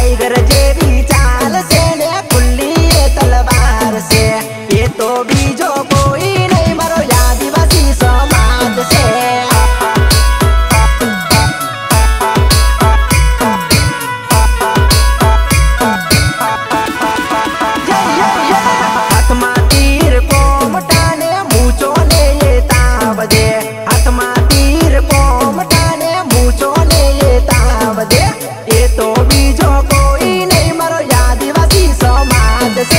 Tiger जेवी चाल से ने खुली ये तलवार से, ये तो बीजो कोई नहीं मरो आदिवासी समाज से। हाथमा तीर को मटाने मूंचो ने ये ताव दे, हाथमा तीर को मटाने मूंचो ने ये ताव दे, ये तो बीजो कोई नहीं मरो आदिवासी समाज से।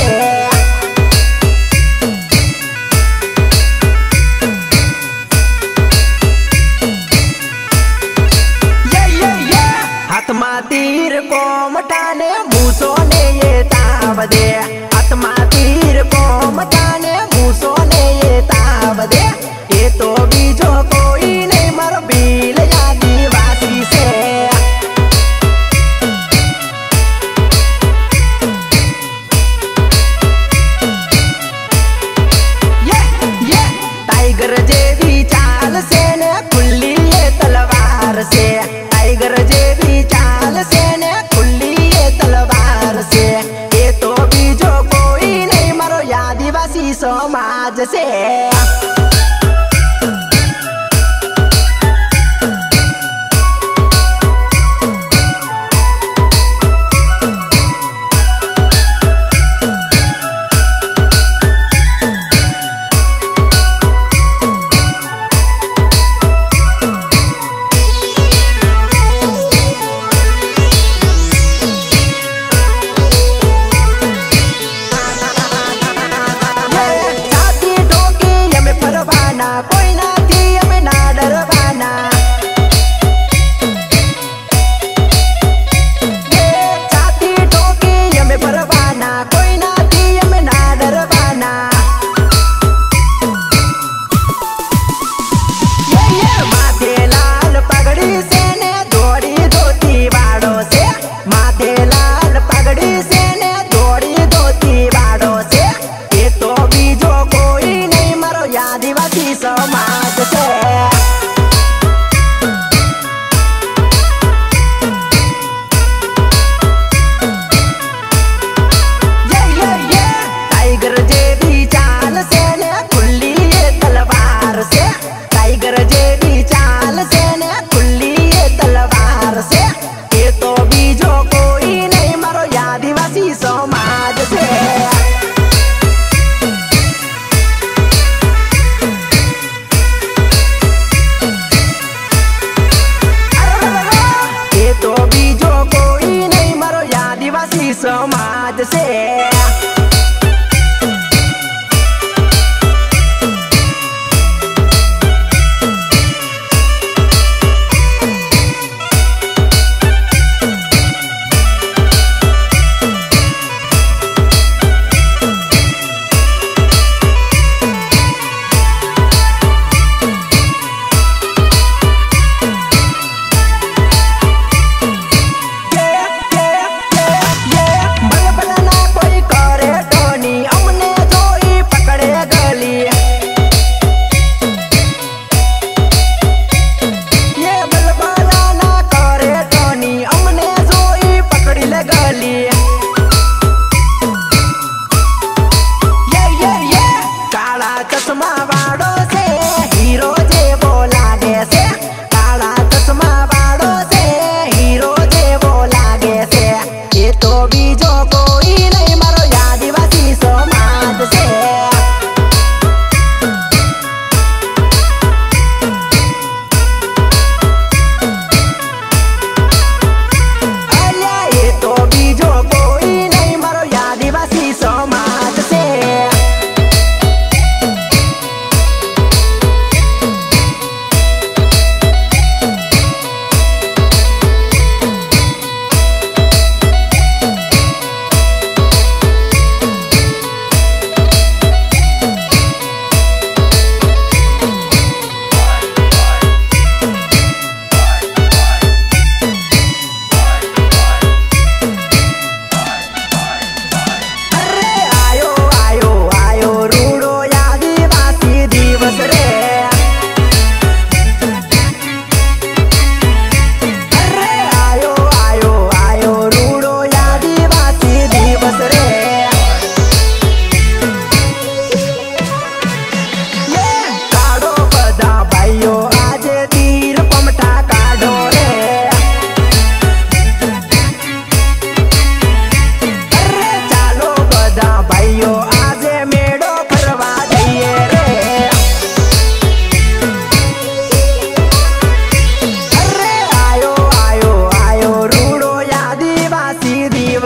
हाथमा तीर को मटाने मूंचो ने ये ताव दे, हाथमा तीर को मटाने मूंचो ने ये ताव दे, ये तो बीजो कोई नहीं मरो भील आदिवासी से। टाइगर जेवी चाल से ने खुली ये तलवार से, टाइगर जेवी चाल से ने खुली ये तलवार से, ये तो बीजो कोई नहीं मरो आदिवासी समाज से। कोई ना थी हमें ना डरवाना, ये छाती ठोकी हमें परवाना, कोई ना थी हमें ना डरवाना। ये माथे लाल पगड़ी से ने दौड़ी धोती बाड़ों से, माथे लाल पगड़ी से ने दौड़ी धोती बाड़ों से, ये तो बीजो कोई नहीं मरो आदिवासी समाज से। टाइगर जेवी चाल से ने खुली ये तलवार से, टाइगर जेवी चाल से ने खुली ये तलवार से, ये तो बीजो कोई नहीं मरो आदिवासी समाज से। तो बीजो कोई नहीं मरो आदिवासी समाज से। बल बल ना कोई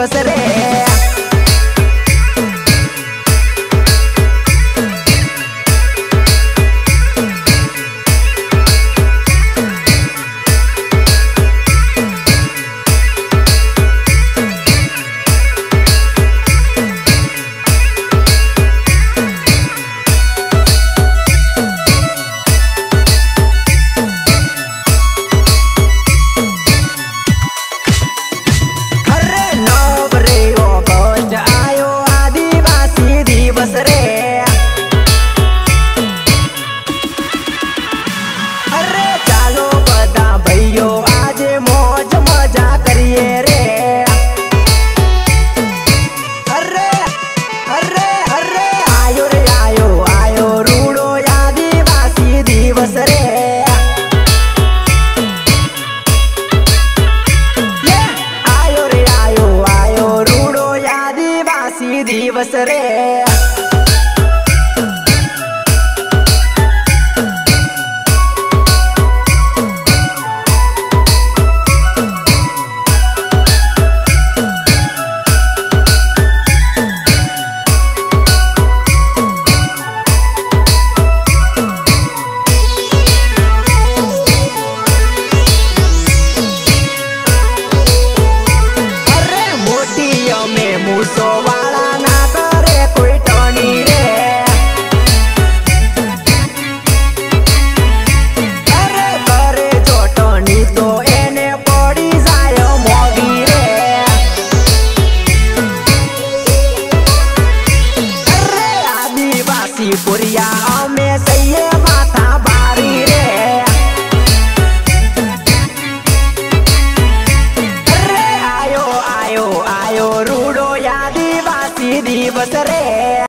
दिवस रे। दिवस रे।